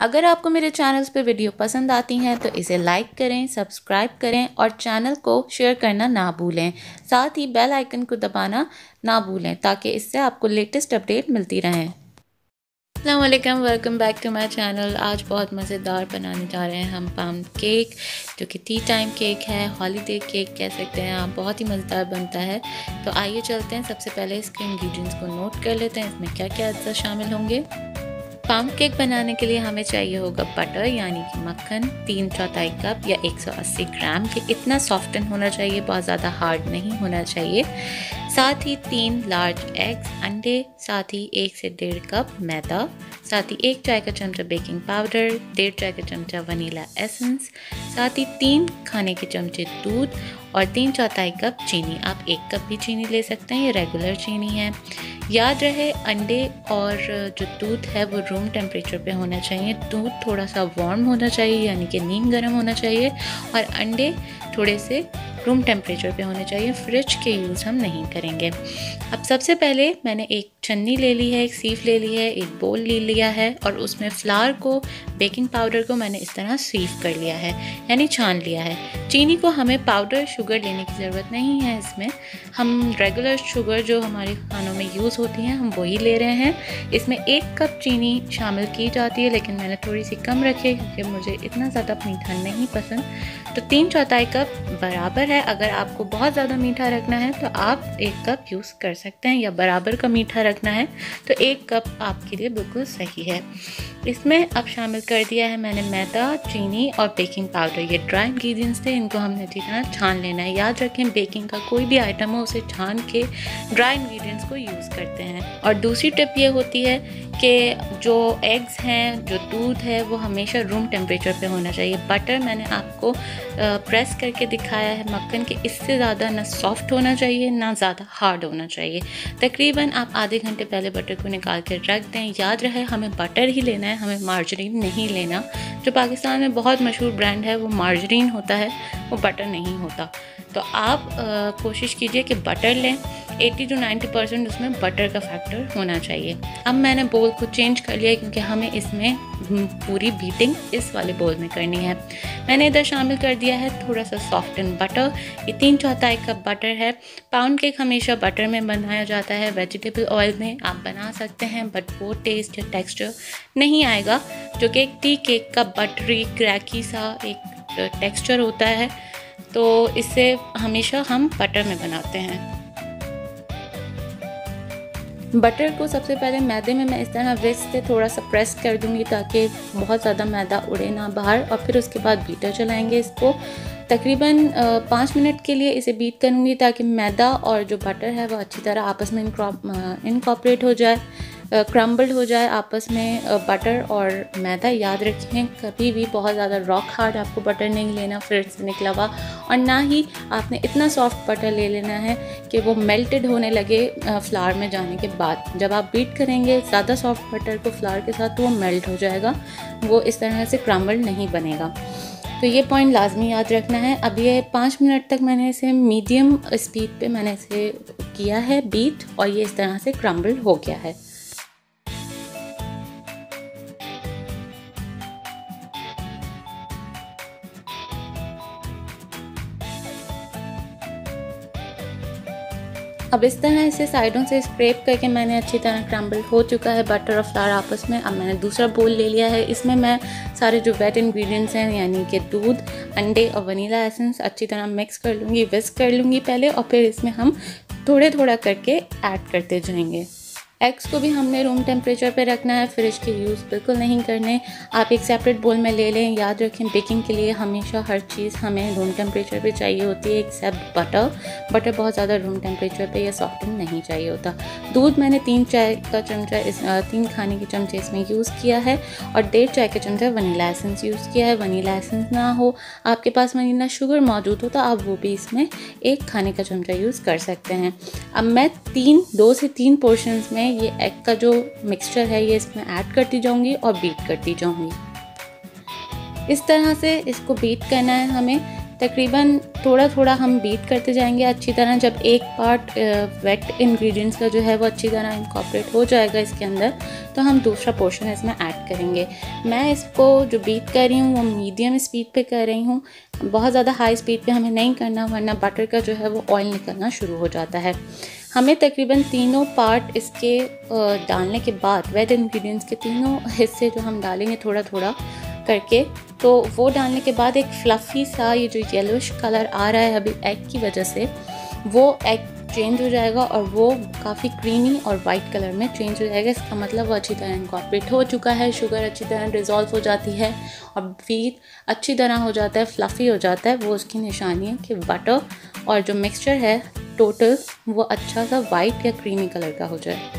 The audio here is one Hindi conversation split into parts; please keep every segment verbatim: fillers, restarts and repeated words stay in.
अगर आपको मेरे चैनल्स पे वीडियो पसंद आती हैं तो इसे लाइक करें, सब्सक्राइब करें और चैनल को शेयर करना ना भूलें। साथ ही बेल आइकन को दबाना ना भूलें ताकि इससे आपको लेटेस्ट अपडेट मिलती रहें। अस्सलाम वालेकुम, welcome back to my channel. आज बहुत मज़ेदार बनाने जा रहे हैं हम पाम केक, जो कि टी टाइम केक है, हॉलीडे केक कह सकते हैं आप। बहुत ही मज़ेदार बनता है। तो आइए चलते हैं। सबसे पहले इसके इंग्रेडिएंट्स को नोट कर लेते हैं, इसमें क्या क्या अज्जा शामिल होंगे। पाम केक बनाने के लिए हमें चाहिए होगा बटर यानी कि मक्खन, तीन चौथाई कप या एक सौ अस्सी ग्राम के। इतना सॉफ्टन होना चाहिए, बहुत ज़्यादा हार्ड नहीं होना चाहिए। साथ ही तीन लार्ज एग्स, अंडे, साथ ही एक से डेढ़ कप मैदा, साथ ही एक चाय का चमचा बेकिंग पाउडर, डेढ़ चाय का चमचा वनीला एसेंस, साथ ही तीन खाने के चमचे दूध और तीन चौथाई कप चीनी। आप एक कप भी चीनी ले सकते हैं, ये रेगुलर चीनी है। याद रहे अंडे और जो दूध है वो रूम टेम्परेचर पे होना चाहिए। दूध थोड़ा सा वार्म होना चाहिए यानी कि नीम गर्म होना चाहिए, और अंडे थोड़े से रूम टेम्परेचर पे होने चाहिए। फ्रिज के यूज़ हम नहीं करेंगे। अब सबसे पहले मैंने एक छन्नी ले ली है, एक सीफ ले ली है, एक बोल ले लिया है और उसमें फ्लावर को, बेकिंग पाउडर को मैंने इस तरह सीफ कर लिया है यानी छान लिया है। चीनी को हमें पाउडर शुगर लेने की ज़रूरत नहीं है। इसमें हम रेगुलर शुगर जो हमारे खानों में यूज़ होती हैं हम वही ले रहे हैं। इसमें एक कप चीनी शामिल की जाती है, लेकिन मैंने थोड़ी सी कम रखी है क्योंकि मुझे इतना ज़्यादा मीठा नहीं पसंद। तो तीन चौथाई कप बराबर है। अगर आपको बहुत ज़्यादा मीठा रखना है तो आप एक कप यूज़ कर सकते हैं, या बराबर का मीठा रखना है तो एक कप आपके लिए बिल्कुल सही है। इसमें अब शामिल कर दिया है मैंने मैदा, चीनी और बेकिंग पाउडर। ये ड्राई इंग्रेडिएंट्स थे, इनको हमने अच्छी तरह छान लेना है। याद रखें बेकिंग का कोई भी आइटम हो उसे छान के ड्राई इंग्रेडिएंट्स को यूज़ करते हैं। और दूसरी टिप ये होती है कि जो एग्स हैं, जो दूध है, वो हमेशा रूम टेम्परेचर पे होना चाहिए। बटर मैंने आपको प्रेस करके दिखाया है मक्खन के, इससे ज़्यादा ना सॉफ्ट होना चाहिए ना ज़्यादा हार्ड होना चाहिए। तकरीबन आप आधे घंटे पहले बटर को निकाल के रख दें। याद रहे हमें बटर ही लेना है, हमें मार्जरीन नहीं लेना। जो पाकिस्तान में बहुत मशहूर ब्रांड है वो मार्जरीन होता है, वो बटर नहीं होता। तो आप आ, कोशिश कीजिए कि बटर लें। अस्सी टू नब्बे परसेंट उसमें बटर का फैक्टर होना चाहिए। अब मैंने बोल को चेंज कर लिया क्योंकि हमें इसमें पूरी बीटिंग इस वाले बोल में करनी है। मैंने इधर शामिल कर दिया है थोड़ा सा सॉफ्ट एंड बटर। ये तीन चौथाई कप बटर है। पाउंड केक हमेशा बटर में बनाया जाता है, वेजिटेबल ऑयल में आप बना सकते हैं, बट वो टेस्ट या टेक्सचर नहीं आएगा जो कि एक टी केक का बटरी क्रैकी सा एक टेक्सचर होता है। तो इससे हमेशा हम बटर में बनाते हैं। बटर को सबसे पहले मैदे में मैं इस तरह विस्क से थोड़ा सा प्रेस कर दूंगी ताकि बहुत ज़्यादा मैदा उड़े ना बाहर, और फिर उसके बाद बीटर चलाएंगे। इसको तकरीबन पाँच मिनट के लिए इसे बीट करूंगी ताकि मैदा और जो बटर है वो अच्छी तरह आपस में इनकॉर्पोरेट हो जाए, क्रम्बल्ड हो जाए आपस में बटर और मैदा। याद रखें कभी भी बहुत ज़्यादा रॉक हार्ड आपको बटर नहीं लेना फ्रिज से निकला हुआ, और ना ही आपने इतना सॉफ्ट बटर ले लेना है कि वो मेल्टेड होने लगे फ्लावर में जाने के बाद। जब आप बीट करेंगे ज़्यादा सॉफ्ट बटर को फ्लावर के साथ तो वो मेल्ट हो जाएगा, वो इस तरह से क्रम्बल्ड नहीं बनेगा। तो ये पॉइंट लाजमी याद रखना है। अब ये पाँच मिनट तक मैंने इसे मीडियम स्पीड पे मैंने इसे किया है बीट, और ये इस तरह से क्रम्बल्ड हो गया है। अब इस तरह इसे साइडों से स्क्रैप करके मैंने अच्छी तरह क्रम्बल हो चुका है बटर और फ्लावर आपस में। अब मैंने दूसरा बोल ले लिया है। इसमें मैं सारे जो वेट इंग्रेडिएंट्स हैं यानी कि दूध, अंडे और वनीला एसेंस अच्छी तरह मिक्स कर लूँगी, विस्क कर लूँगी पहले, और फिर इसमें हम थोड़े थोड़ा करके ऐड करते जाएंगे। एग्स को भी हमने रूम टेम्परेचर पे रखना है, फ्रिज के यूज़ बिल्कुल नहीं करने। आप एक सेपरेट बोल में ले लें। याद रखें बेकिंग के लिए हमेशा हर चीज़ हमें रूम टेम्परेचर पे चाहिए होती है एक्सेप्ट बटर। बटर बहुत ज़्यादा रूम टेम्परेचर पे या सॉफ्टन नहीं चाहिए होता। दूध मैंने तीन चाय का चमचा इस तीन खाने के चमचे इसमें यूज़ किया है, और डेढ़ चाय का चमचा वनीला एसेंस यूज़ किया है। वनीला एसेंस ना हो, आपके पास वनीला शुगर मौजूद हो तो आप वो भी इसमें एक खाने का चमचा यूज़ कर सकते हैं। अब मैं तीन दो से तीन पोर्शंस में ये एग का जो मिक्सचर है ये इसमें ऐड करती जाऊंगी और बीट करती जाऊंगी। इस तरह से इसको बीट करना है हमें तकरीबन थोड़ा थोड़ा हम बीट करते जाएंगे अच्छी तरह। जब एक पार्ट वेट इंग्रेडिएंट्स का जो है वो अच्छी तरह इनकॉर्पोरेट हो जाएगा इसके अंदर, तो हम दूसरा पोर्शन इसमें ऐड करेंगे। मैं इसको जो बीट कर रही हूँ वो मीडियम स्पीड पे कर रही हूँ, बहुत ज़्यादा हाई स्पीड पे हमें नहीं करना, वरना बटर का जो है वो ऑयल निकलना शुरू हो जाता है। हमें तकरीबन तीनों पार्ट इसके डालने के बाद, वेट इंग्रेडिएंट्स के तीनों हिस्से जो हम डालेंगे थोड़ा थोड़ा करके, तो वो डालने के बाद एक फ्लफ़ी सा ये जो येलोइश कलर आ रहा है अभी एग की वजह से, वो एग चेंज हो जाएगा और वो काफ़ी क्रीमी और वाइट कलर में चेंज हो जाएगा। इसका मतलब वो अच्छी तरह इनकॉर्पोरेट हो चुका है, शुगर अच्छी तरह डिज़ोल्व हो जाती है और व्हीट अच्छी तरह हो जाता है, फ्लफ़ी हो जाता है। वो उसकी निशानी है कि बटर और जो मिक्सचर है टोटल वो अच्छा सा वाइट या क्रीमी कलर का हो जाए।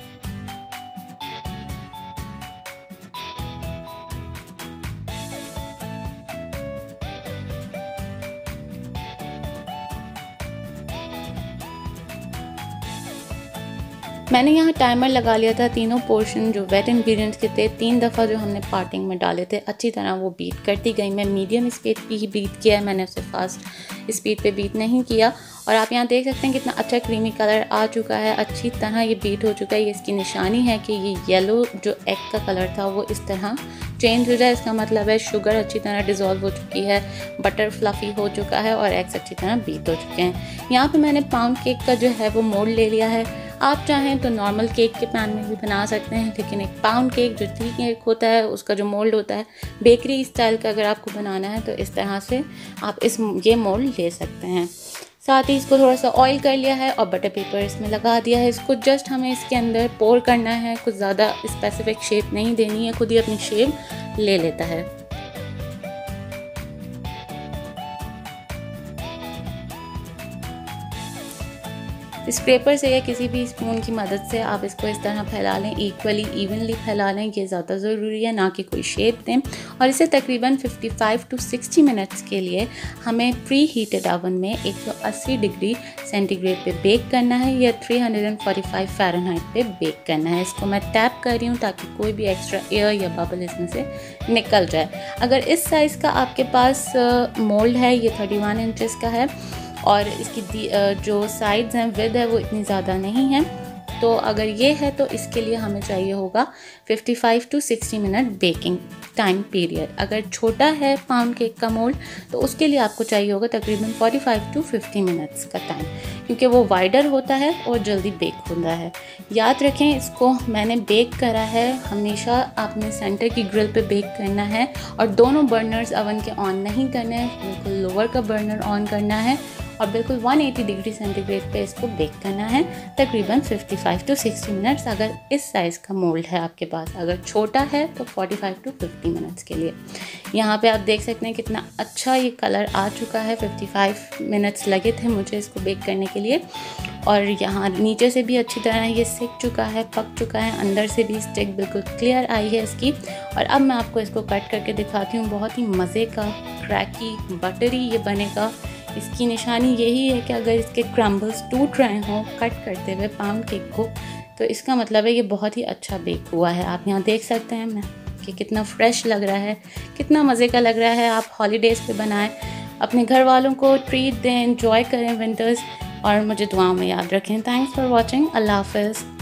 मैंने यहाँ टाइमर लगा लिया था। तीनों पोर्शन जो वेट इंग्रेडिएंट्स के थे तीन दफ़ा जो हमने पार्टिंग में डाले थे, अच्छी तरह वो बीट करती गई। मैं मीडियम स्पीड पे ही बीट किया है, मैंने उसे फास्ट स्पीड पे बीट नहीं किया। और आप यहाँ देख सकते हैं कितना अच्छा क्रीमी कलर आ चुका है, अच्छी तरह ये बीट हो चुका है। ये इसकी निशानी है कि ये येलो जो एग का कलर था वो इस तरह चेंज हो जाए। इसका मतलब है शुगर अच्छी तरह डिज़ोल्व हो चुकी है, बटर फ्लफ़ी हो चुका है और एग्स अच्छी तरह बीट हो चुके हैं। यहाँ पे मैंने पाउंड केक का जो है वो मोल्ड ले लिया है। आप चाहें तो नॉर्मल केक के पैन में भी बना सकते हैं, लेकिन एक पाउंड केक जो टी केक होता है उसका जो मोल्ड होता है बेकरी स्टाइल का, अगर आपको बनाना है तो इस तरह से आप इस ये मोल्ड ले सकते हैं। साथ ही इसको थोड़ा सा ऑयल कर लिया है और बटर पेपर इसमें लगा दिया है। इसको जस्ट हमें इसके अंदर पोर करना है, कुछ ज़्यादा स्पेसिफिक शेप नहीं देनी है, खुद ही अपनी शेप ले लेता है। स्क्रैपर से या किसी भी स्पून की मदद से आप इसको इस तरह फैला लें, इक्वली इवनली फैला लें, ये ज़्यादा ज़रूरी है, ना कि कोई शेप दें। और इसे तकरीबन पचपन टू साठ मिनट्स के लिए हमें प्री हीटेड ओवन में एक सौ अस्सी डिग्री सेंटीग्रेड पे बेक करना है या तीन सौ पैंतालीस फ़ारेनहाइट पे बेक करना है। इसको मैं टैप कर रही हूँ ताकि कोई भी एक्स्ट्रा एयर या बबल इसमें से निकल जाए। अगर इस साइज़ का आपके पास मोल्ड है, ये इकतीस इंचेस का है और इसकी जो साइड्स हैं विड्थ है वो इतनी ज़्यादा नहीं है, तो अगर ये है तो इसके लिए हमें चाहिए होगा पचपन टू साठ मिनट बेकिंग टाइम पीरियड। अगर छोटा है पाउंड केक का मोल्ड तो उसके लिए आपको चाहिए होगा तकरीबन पैंतालीस टू पचास मिनट्स का टाइम, क्योंकि वो वाइडर होता है और जल्दी बेक होता है। याद रखें, इसको मैंने बेक करा है, हमेशा आपने सेंटर की ग्रिल पे बेक करना है और दोनों बर्नर्स ओवन के ऑन नहीं करने हैं, बिल्कुल लोअर का बर्नर ऑन करना है और बिल्कुल एक सौ अस्सी डिग्री सेंटीग्रेड पे इसको बेक करना है तकरीबन पचपन टू साठ मिनट्स, अगर इस साइज़ का मोल्ड है आपके पास। अगर छोटा है तो पैंतालीस टू पचास मिनट्स के लिए। यहाँ पे आप देख सकते हैं कितना अच्छा ये कलर आ चुका है। पचपन मिनट्स लगे थे मुझे इसको बेक करने के लिए और यहाँ नीचे से भी अच्छी तरह ये सिक चुका है, पक चुका है, अंदर से भी स्टिक बिल्कुल क्लियर आई है इसकी। और अब मैं आपको इसको कट करके दिखाती हूँ। बहुत ही मज़े का क्रैकी बटरी ये बनेगा। इसकी निशानी यही है कि अगर इसके क्रम्बल्स टूट रहे हों कट करते हुए पाउंड केक को, तो इसका मतलब है ये बहुत ही अच्छा बेक हुआ है। आप यहाँ देख सकते हैं मैं कि कितना फ्रेश लग रहा है, कितना मज़े का लग रहा है। आप हॉलीडेज़ पे बनाएं, अपने घर वालों को ट्रीट दें, एंजॉय करें विंटर्स और मुझे दुआओं में याद रखें। Thanks for watching. अल्लाह हाफ़िज़।